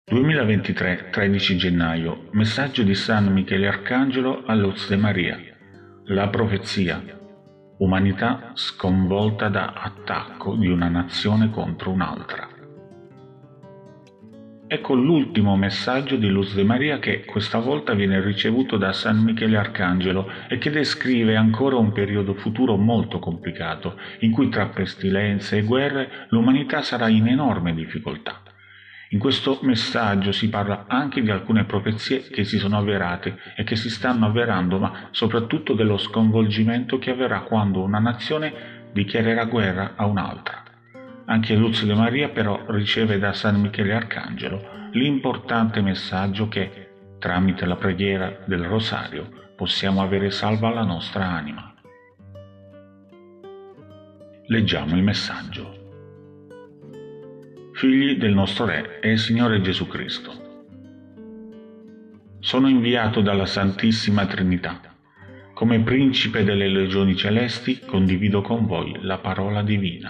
2023, 13 gennaio. Messaggio di San Michele Arcangelo a Luz de Maria. La profezia. Umanità sconvolta da attacco di una nazione contro un'altra. Ecco l'ultimo messaggio di Luz de Maria che questa volta viene ricevuto da San Michele Arcangelo e che descrive ancora un periodo futuro molto complicato, in cui tra pestilenze e guerre l'umanità sarà in enorme difficoltà. In questo messaggio si parla anche di alcune profezie che si sono avverate e che si stanno avverando, ma soprattutto dello sconvolgimento che avverrà quando una nazione dichiarerà guerra a un'altra. Anche Luz de Maria però riceve da San Michele Arcangelo l'importante messaggio che, tramite la preghiera del rosario, possiamo avere salva la nostra anima. Leggiamo il messaggio. Figli del nostro Re e Signore Gesù Cristo. Sono inviato dalla Santissima Trinità. Come principe delle legioni celesti condivido con voi la parola divina.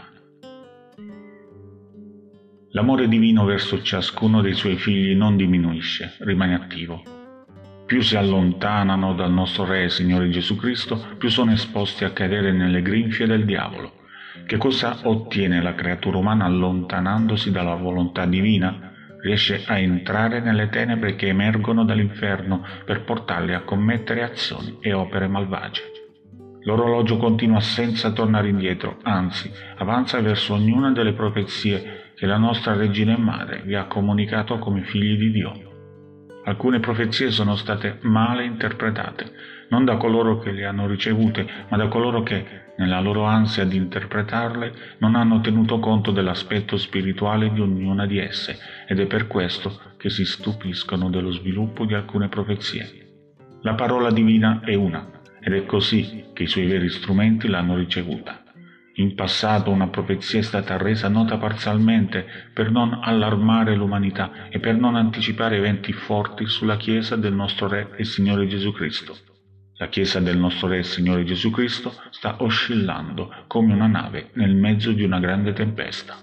L'amore divino verso ciascuno dei suoi figli non diminuisce, rimane attivo. Più si allontanano dal nostro Re e Signore Gesù Cristo, più sono esposti a cadere nelle grinfie del diavolo. Che cosa ottiene la creatura umana allontanandosi dalla volontà divina? Riesce a entrare nelle tenebre che emergono dall'inferno per portarli a commettere azioni e opere malvagie. L'orologio continua senza tornare indietro, anzi, avanza verso ognuna delle profezie che la nostra Regina e Madre vi ha comunicato come figli di Dio. Alcune profezie sono state male interpretate, non da coloro che le hanno ricevute, ma da coloro che, nella loro ansia di interpretarle, non hanno tenuto conto dell'aspetto spirituale di ognuna di esse, ed è per questo che si stupiscono dello sviluppo di alcune profezie. La parola divina è una, ed è così che i suoi veri strumenti l'hanno ricevuta. In passato una profezia è stata resa nota parzialmente per non allarmare l'umanità e per non anticipare eventi forti sulla Chiesa del nostro Re e Signore Gesù Cristo. La Chiesa del nostro Re e Signore Gesù Cristo sta oscillando come una nave nel mezzo di una grande tempesta.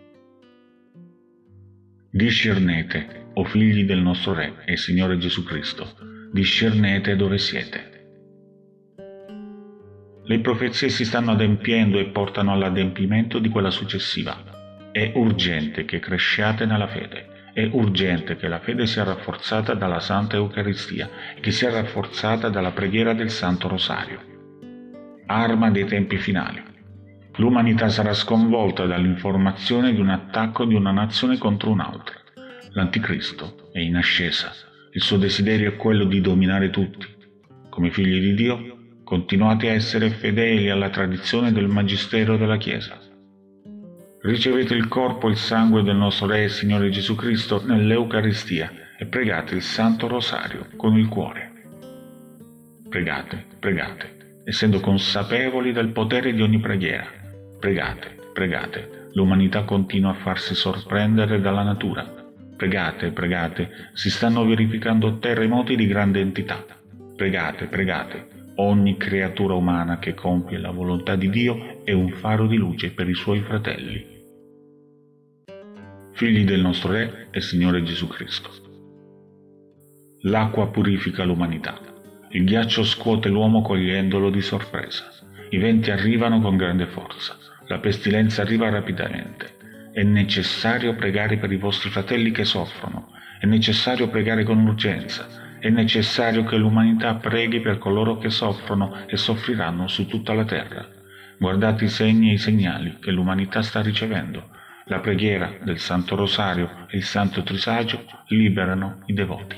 Discernete, o figli del nostro Re e Signore Gesù Cristo, discernete dove siete. Le profezie si stanno adempiendo e portano all'adempimento di quella successiva. È urgente che cresciate nella fede. È urgente che la fede sia rafforzata dalla Santa Eucaristia e che sia rafforzata dalla preghiera del Santo Rosario. Arma dei tempi finali. L'umanità sarà sconvolta dall'informazione di un attacco di una nazione contro un'altra. L'Anticristo è in ascesa. Il suo desiderio è quello di dominare tutti. Come figli di Dio, continuate a essere fedeli alla tradizione del Magistero della Chiesa. Ricevete il corpo e il sangue del nostro Re e Signore Gesù Cristo nell'Eucaristia e pregate il Santo Rosario con il cuore. Pregate, pregate, essendo consapevoli del potere di ogni preghiera. Pregate, pregate, l'umanità continua a farsi sorprendere dalla natura. Pregate, pregate, si stanno verificando terremoti di grande entità. Pregate, pregate, ogni creatura umana che compie la volontà di Dio è un faro di luce per i suoi fratelli. Figli del nostro Re e Signore Gesù Cristo. L'acqua purifica l'umanità. Il ghiaccio scuote l'uomo cogliendolo di sorpresa. I venti arrivano con grande forza. La pestilenza arriva rapidamente. È necessario pregare per i vostri fratelli che soffrono. È necessario pregare con urgenza. È necessario che l'umanità preghi per coloro che soffrono e soffriranno su tutta la terra. Guardate i segni e i segnali che l'umanità sta ricevendo. La preghiera del Santo Rosario e il Santo Trisagio liberano i devoti.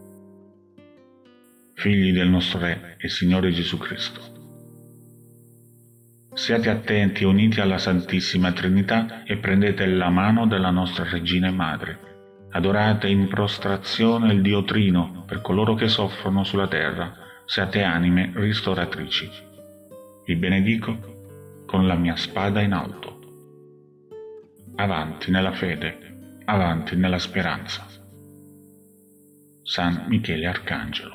Figli del nostro Re e Signore Gesù Cristo. Siate attenti e uniti alla Santissima Trinità e prendete la mano della nostra Regina e Madre. Adorate in prostrazione il Dio Trino per coloro che soffrono sulla terra. Siate anime ristoratrici. Vi benedico con la mia spada in alto. Avanti nella fede, avanti nella speranza. San Michele Arcangelo.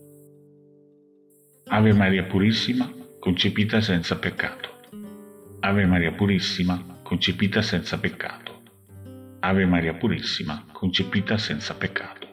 Ave Maria Purissima, concepita senza peccato. Ave Maria Purissima, concepita senza peccato. Ave Maria Purissima, concepita senza peccato.